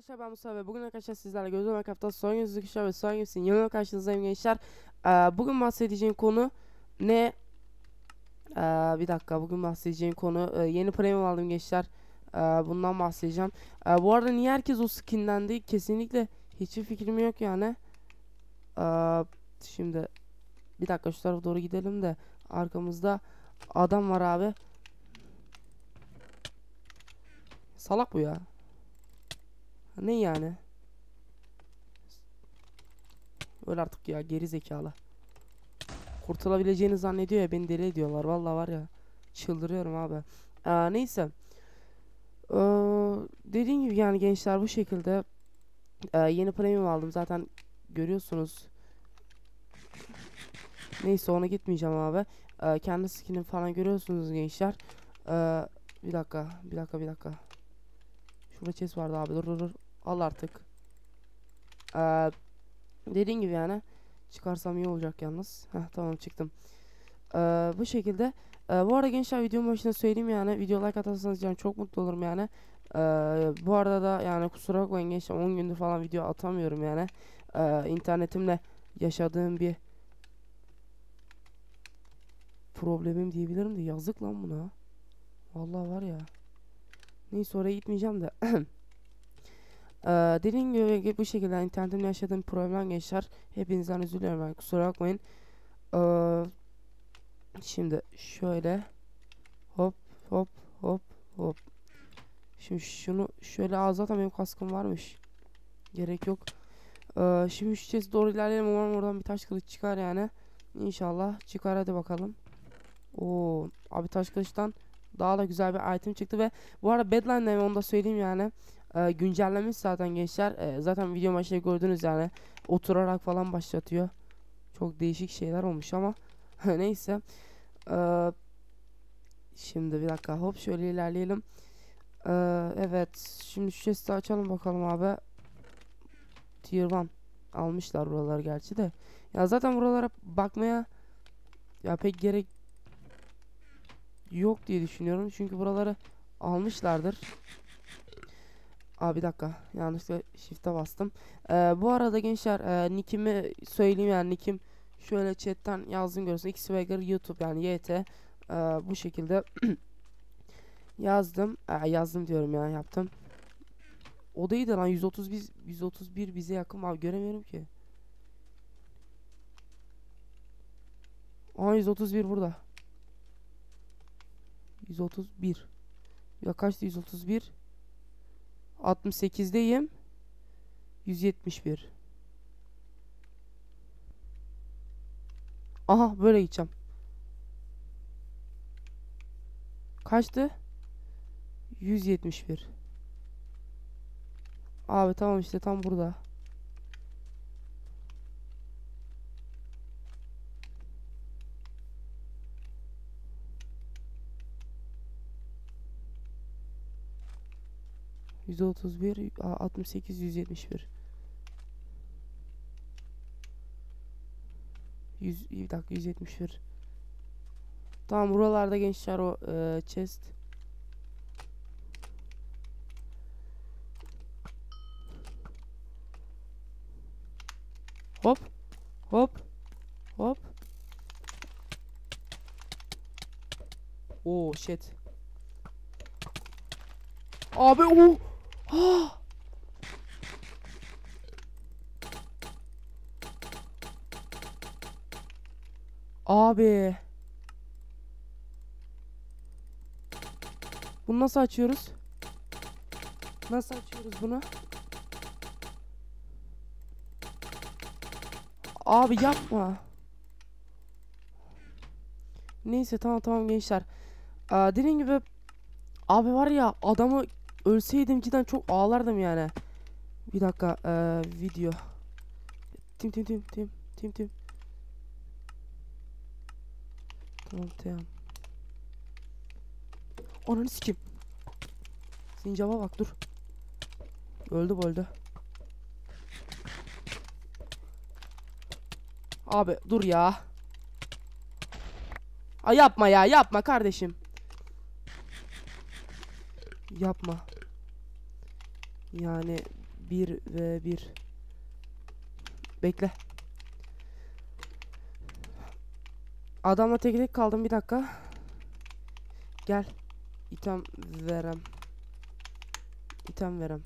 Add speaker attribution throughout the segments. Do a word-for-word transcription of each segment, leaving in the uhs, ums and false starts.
Speaker 1: Arkadaşlar ben Musa ve bugün arkadaşlar sizlerle Gözlem Minecraft'ta son yüzlük işler ve son yüzsün yanına karşınızdayım gençler. Ee, bugün bahsedeceğim konu ne? Ee, bir dakika, bugün bahsedeceğim konu e, yeni premium aldım gençler. Ee, bundan bahsedeceğim. Ee, bu arada niye herkes o skinlendi? Kesinlikle hiçbir fikrim yok yani. Ee, şimdi bir dakika şu tarafa doğru gidelim de arkamızda adam var abi. Salak bu ya. Ne yani? Öyle artık ya, geri zekalı. Kurtulabileceğini zannediyor ya, beni deli ediyorlar. Vallahi var ya, çıldırıyorum abi. Ee, neyse. Ee, dediğim gibi yani gençler, bu şekilde Ee, yeni premium aldım zaten, görüyorsunuz. Neyse, ona gitmeyeceğim abi. Ee, kendi skinim falan görüyorsunuz gençler. Ee, bir dakika bir dakika bir dakika. Şurada chest vardı abi, dur dur dur. Al artık. Ee, dediğim gibi yani çıkarsam iyi olacak yalnız. Heh, tamam, çıktım. Ee, bu şekilde. Ee, bu arada gençler, videonun başında söyleyeyim yani, video like atarsanız yani çok mutlu olurum yani. Ee, bu arada da yani kusura bakmayın gençler, on gündür falan video atamıyorum yani. Ee, internetimle yaşadığım bir problemim diyebilirim de, yazık lan buna. Vallahi var ya. Neyse, oraya gitmeyeceğim de. Ee, dediğim gibi bu şekilde internetimle yaşadığım problem gençler. Hepinizden üzülüyorum ben, kusura bakmayın. Ee, şimdi şöyle hop hop hop hop. Şimdi şunu şöyle, az zaten benim kaskım varmış. Gerek yok. Ee, şimdi şu chest'e doğru ilerleyelim. Umarım oradan bir taş kılıç çıkar yani. İnşallah çıkar, hadi bakalım. Oo, abi taş kılıçtan daha da güzel bir item çıktı ve bu arada Badlands'da, onu da söyleyeyim yani. Ee, güncellemiş zaten gençler. Ee, zaten video başında gördünüz yani. Oturarak falan başlatıyor. Çok değişik şeyler olmuş ama neyse. Ee, şimdi bir dakika, hop şöyle ilerleyelim. Ee, evet, şimdi şu chest'i açalım bakalım abi. Tier bir almışlar buralar gerçi de. Ya zaten buralara bakmaya ya pek gerek yok diye düşünüyorum. Çünkü buraları almışlardır. Aa, bir dakika, yanlışlıkla shift'e bastım. Ee, bu arada gençler, e, nickimi söyleyeyim yani, nickim şöyle chatten yazdım, görüyorsun. Xwagger YouTube yani Y T. Ee, bu şekilde yazdım. Ee, yazdım diyorum ya, yaptım. O da iyiydi lan, yüz otuz bir yüz otuz bir bize yakın abi, göremiyorum ki. Aa, yüz otuz bir burada. yüz otuz bir. Ya kaçtı yüz otuz bir? altmış sekizdeyim. yüz yetmiş bir. Aha, böyle gideceğim. Kaçtı? yüz yetmiş bir. Abi tamam, işte tam burada. yüz otuz bir, altmış sekiz, yüz yetmiş bir. yüz, bir dakika, yüz yetmiş bir. Tamam, buralarda gençler o e, chest. Hop hop hop. Oo shit. Abi o. Ah! Abi. Bunu nasıl açıyoruz? Nasıl açıyoruz bunu? Abi yapma. Neyse, tamam tamam gençler. Aa, dediğim gibi abi var ya, adamı ölseydim cidden çok ağlardım yani. Bir dakika, ee, video. Tim tim tim tim tim tim. Tamam tamam. Ananı sikeyim. Sincaba bak, dur. Öldü bu, öldü. Abi dur ya. Ay yapma ya, yapma kardeşim. Yapma. Yani bir ve bir. Bekle. Adamla tek tek kaldım, bir dakika. Gel. İtem verem. İtem verem.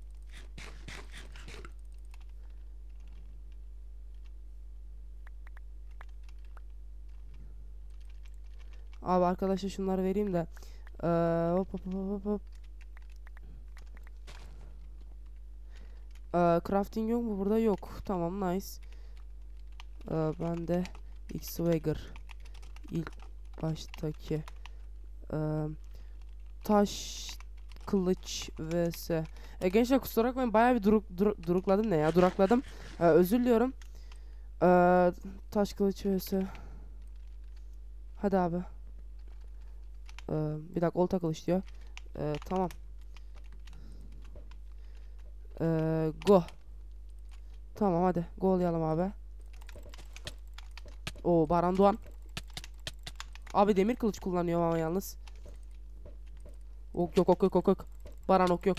Speaker 1: Abi arkadaşlar şunları vereyim de. Ee, hop hop hop hop hop. Ee, crafting yok mu burada? Yok. Tamam, nice. Ee, ben de X-Swagger ilk baştaki ee, taş kılıç vs. E, gençler kusura bakmayın, bayağı bir duruk, dur, durukladım ne ya durakladım. Ee, özür diliyorum. Ee, taş kılıç vs. Hadi abi. Ee, bir dakika, olta kılıç diyor. Ee, tamam. Ee, go. Tamam hadi go'layalım abi. O Baran Doğan. Abi demir kılıç kullanıyor ama yalnız. Ok yok, ok yok, ok yok. Baran ok yok.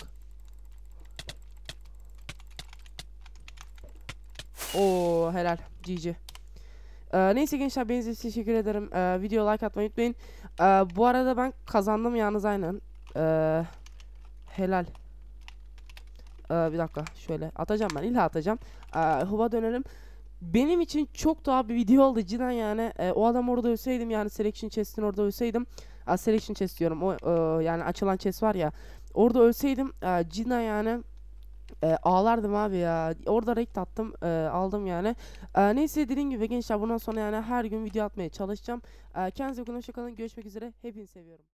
Speaker 1: Oo helal. G G. Ee, neyse gençler, ben size teşekkür ederim. Ee, video like atmayı unutmayın. Ee, bu arada ben kazandım yalnız, aynen. Ee, helal. Ee, bir dakika şöyle atacağım, ben illa atacağım. Ee, Huba dönelim. Benim için çok daha bir video oldu cidden yani. Ee, o adam orada ölseydim, yani selection chest'in orada ölseydim. Aa, selection chest diyorum. O e, yani açılan chest var ya. Orada ölseydim e, cidden yani e, ağlardım abi ya. Orada raid attım, e, aldım yani. E, neyse dediğim gibi gençler, bundan sonra yani her gün video atmaya çalışacağım. E, kendinize bakın, hoşça kalın. Görüşmek üzere. Hepinizi seviyorum.